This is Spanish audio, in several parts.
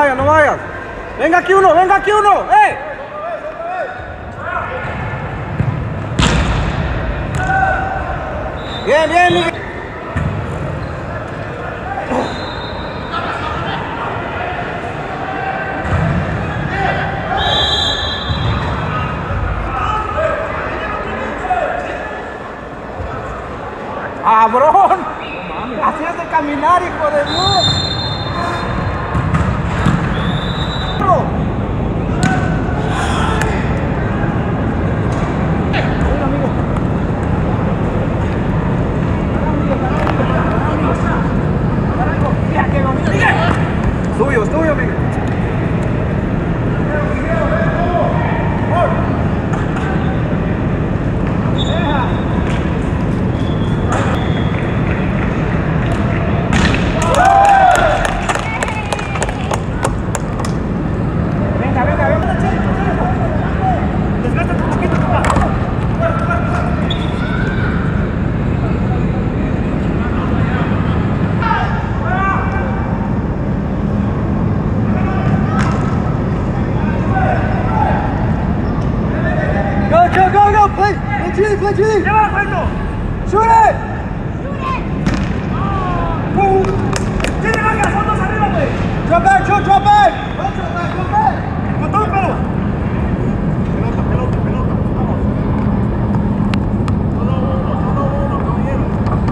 vayas, no vayas. Venga aquí uno, venga aquí uno. ¡Eh! Bien, bien, Miguel. ¡Cabrón! Así es de caminar, hijo de Dios. Es tuyo, Miguel. Go, play Chile. Lleva el cuento. Shoot it. Chile, marca, son dos arriba, güey. Drop back. Drop back. Con todo el pelo. Pelota. Vamos. Solo uno, caballero.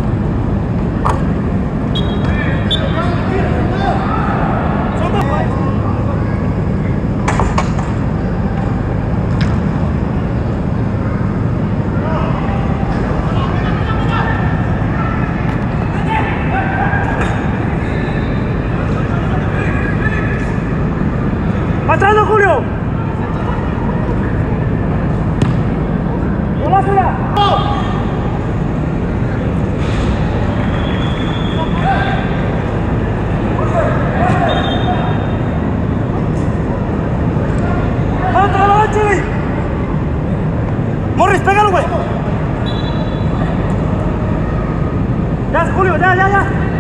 Son dos, güey. ¡Pasando, Julio! ¡Golásela! ¡Otra, Chile! ¡Morris, pégalo, güey! ¡Ya, Julio, ya!